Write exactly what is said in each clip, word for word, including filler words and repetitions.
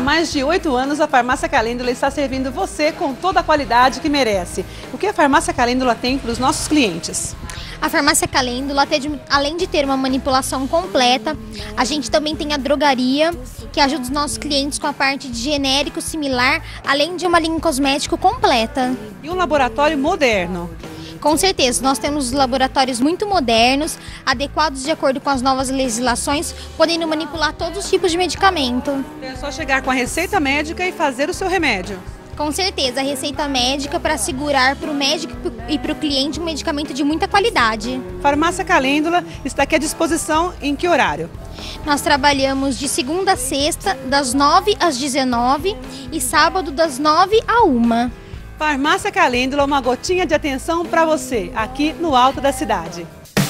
mais de oito anos, a Farmácia Calêndula está servindo você com toda a qualidade que merece. O que a Farmácia Calêndula tem para os nossos clientes? A Farmácia Calêndula, além de ter uma manipulação completa, a gente também tem a drogaria, que ajuda os nossos clientes com a parte de genérico similar, além de uma linha cosmético completa. E um laboratório moderno. Com certeza, nós temos laboratórios muito modernos, adequados de acordo com as novas legislações, podendo manipular todos os tipos de medicamento. É só chegar com a receita médica e fazer o seu remédio. Com certeza, a receita médica para assegurar para o médico e para o cliente um medicamento de muita qualidade. Farmácia Calêndula está aqui à disposição em que horário? Nós trabalhamos de segunda a sexta, das nove às dezenove e sábado das nove à uma. Farmácia Calêndula, uma gotinha de atenção para você, aqui no alto da cidade.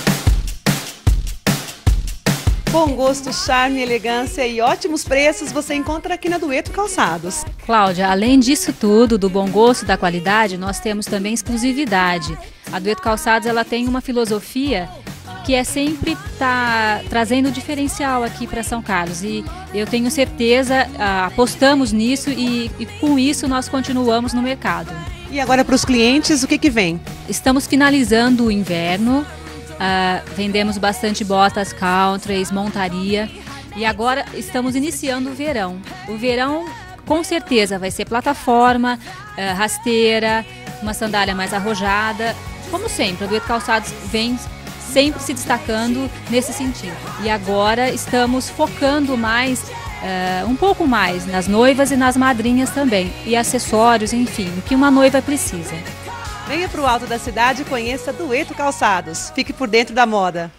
Bom gosto, charme, elegância e ótimos preços você encontra aqui na Dueto Calçados. Cláudia, além disso tudo, do bom gosto e da qualidade, nós temos também exclusividade. A Dueto Calçados ela tem uma filosofia que é sempre estar tá trazendo diferencial aqui para São Carlos. E eu tenho certeza, ah, apostamos nisso e, e com isso nós continuamos no mercado. E agora para os clientes, o que que vem? Estamos finalizando o inverno, ah, vendemos bastante botas, countries, montaria e agora estamos iniciando o verão. O verão com certeza vai ser plataforma, ah, rasteira, uma sandália mais arrojada. Como sempre, a Dueto Calçados vem sempre se destacando nesse sentido. E agora estamos focando mais, uh, um pouco mais nas noivas e nas madrinhas também. E acessórios, enfim, o que uma noiva precisa. Venha para o alto da cidade e conheça Dueto Calçados. Fique por dentro da moda.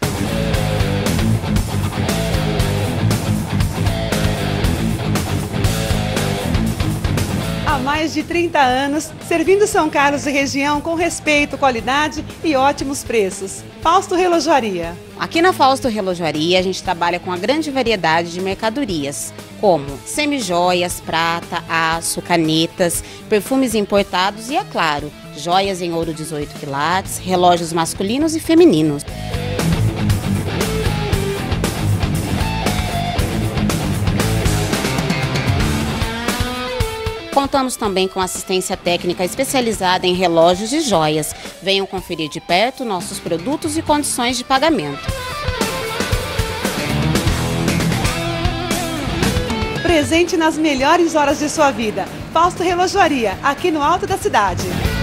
Há mais de trinta anos, servindo São Carlos e região com respeito, qualidade e ótimos preços. Fausto Relojoaria. Aqui na Fausto Relojoaria a gente trabalha com uma grande variedade de mercadorias, como semijoias, prata, aço, canetas, perfumes importados e, é claro, joias em ouro dezoito quilates, relógios masculinos e femininos. Contamos também com assistência técnica especializada em relógios e joias. Venham conferir de perto nossos produtos e condições de pagamento. Presente nas melhores horas de sua vida. Fausto Relojoaria, aqui no alto da cidade.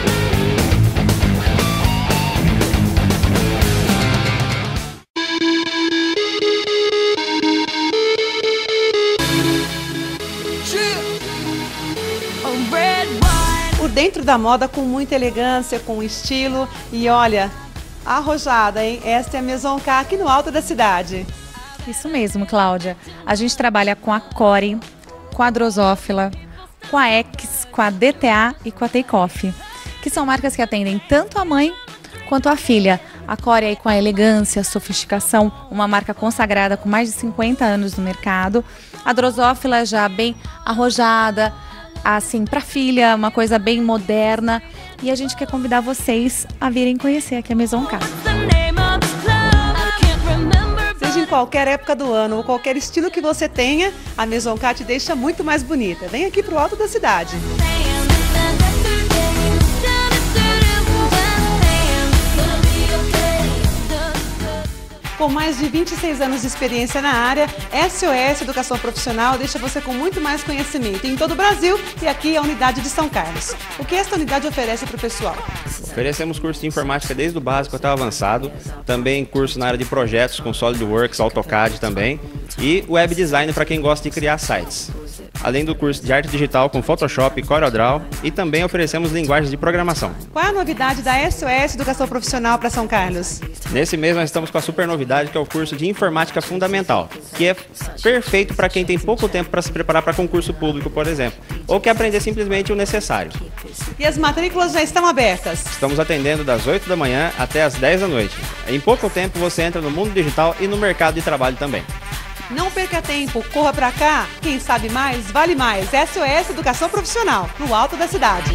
Por dentro da moda com muita elegância, com estilo e olha, arrojada, hein? Esta é a Maison K aqui no alto da cidade. Isso mesmo, Cláudia. A gente trabalha com a Core, com a Drosophila, com a X, com a D T A e com a Takeoff, que são marcas que atendem tanto a mãe quanto a filha. A Core aí com a elegância, sofisticação, uma marca consagrada com mais de cinquenta anos no mercado. A Drosophila já bem arrojada, assim, para filha, uma coisa bem moderna. E a gente quer convidar vocês a virem conhecer aqui a Maison K. Seja em qualquer época do ano ou qualquer estilo que você tenha, a Maison K te deixa muito mais bonita. Vem aqui pro alto da cidade. Com mais de vinte e seis anos de experiência na área, S O S Educação Profissional deixa você com muito mais conhecimento em todo o Brasil e aqui a unidade de São Carlos. O que esta unidade oferece para o pessoal? Oferecemos curso de informática desde o básico até o avançado, também curso na área de projetos com SolidWorks, AutoCAD também e web design para quem gosta de criar sites. Além do curso de arte digital com Photoshop e CorelDRAW e também oferecemos linguagens de programação. Qual é a novidade da S O S Educação Profissional para São Carlos? Nesse mês nós estamos com a super novidade que é o curso de Informática Fundamental, que é perfeito para quem tem pouco tempo para se preparar para concurso público, por exemplo, ou quer aprender simplesmente o necessário. E as matrículas já estão abertas? Estamos atendendo das oito da manhã até as dez da noite. Em pouco tempo você entra no mundo digital e no mercado de trabalho também. Não perca tempo, corra pra cá, quem sabe mais, vale mais. S O S Educação Profissional, no alto da cidade.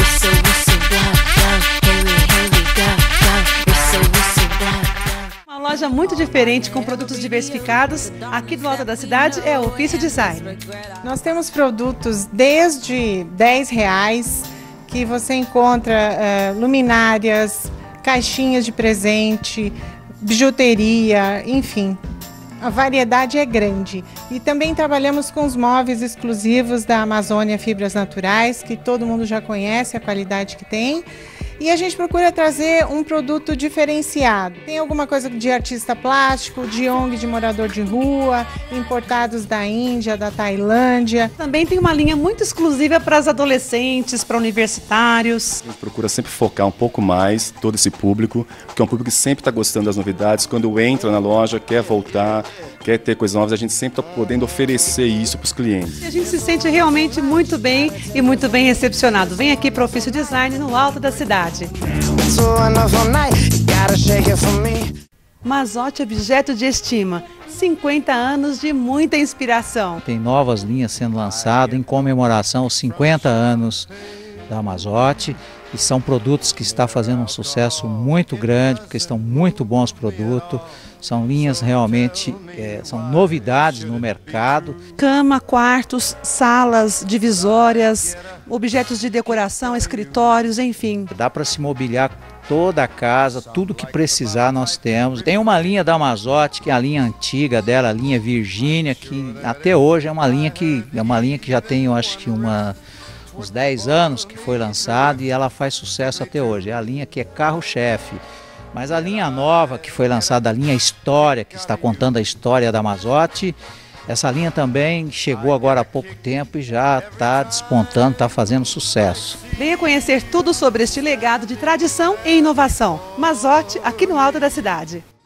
Uma loja loja muito diferente com produtos diversificados. Aqui do Alto da Cidade é o Ofício Design. Nós temos produtos desde dez reais, que você encontra uh, luminárias, caixinhas de presente, bijuteria, enfim. A variedade é grande. E também trabalhamos com os móveis exclusivos da Amazônia Fibras Naturais, que todo mundo já conhece a qualidade que tem. E a gente procura trazer um produto diferenciado. Tem alguma coisa de artista plástico, de O N G de morador de rua, importados da Índia, da Tailândia. Também tem uma linha muito exclusiva para as adolescentes, para universitários. A gente procura sempre focar um pouco mais todo esse público, porque é um público que sempre está gostando das novidades. Quando entra na loja, quer voltar, quer ter coisas novas, a gente sempre está podendo oferecer isso para os clientes. E a gente se sente realmente muito bem e muito bem recepcionado. Vem aqui para o Ofício Design no Alto da Cidade. Mazotti Objeto de Estima, cinquenta anos de muita inspiração. Tem novas linhas sendo lançadas em comemoração aos cinquenta anos da Mazotti. E são produtos que estão fazendo um sucesso muito grande, porque estão muito bons produtos. São linhas realmente, é, são novidades no mercado. Cama, quartos, salas, divisórias, objetos de decoração, escritórios, enfim. Dá para se mobiliar toda a casa, tudo que precisar nós temos. Tem uma linha da Mazotti, que é a linha antiga dela, a linha Virgínia, que até hoje é uma linha que, é uma linha que já tem, eu acho que uma... uns dez anos que foi lançada e ela faz sucesso até hoje. É a linha que é carro-chefe. Mas a linha nova que foi lançada, a linha História, que está contando a história da Mazotti, essa linha também chegou agora há pouco tempo e já está despontando, está fazendo sucesso. Venha conhecer tudo sobre este legado de tradição e inovação. Mazotti, aqui no Alto da Cidade.